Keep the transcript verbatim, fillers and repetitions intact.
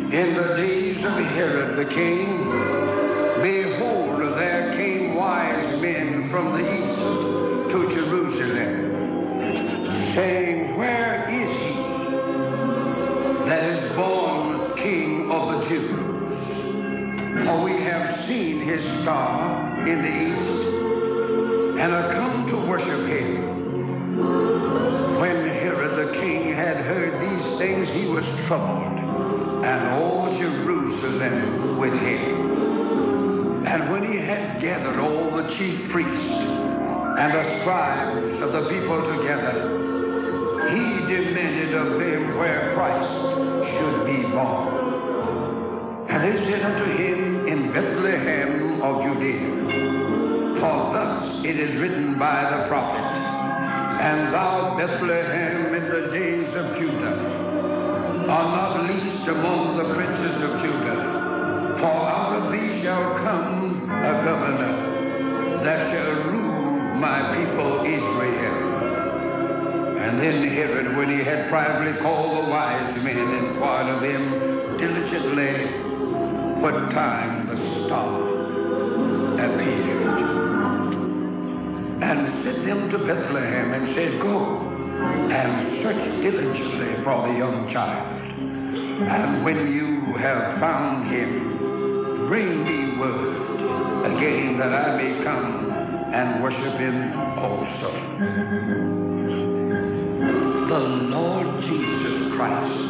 In the days of Herod the king, behold, there came wise men from the east to Jerusalem, saying, where is he that is born King of the Jews? For we have seen his star in the east, and are come to worship him. When Herod the king had heard these things, he was troubled, and all Jerusalem with him. And when he had gathered all the chief priests and the scribes of the people together, he demanded of them where Christ should be born. And they said unto him, in Bethlehem of Judea. For thus it is written by the prophet, and thou, Bethlehem, in the days of Judah, are not least among the princes of Judah. For out of thee shall come a governor that shall rule my people Israel. And then Herod, when he had privately called the wise men, inquired of them diligently what time the star appeared, and sent them to Bethlehem, and said, go and search diligently for the young child, and when you have found him, bring me word again that I may come and worship him also. The Lord Jesus Christ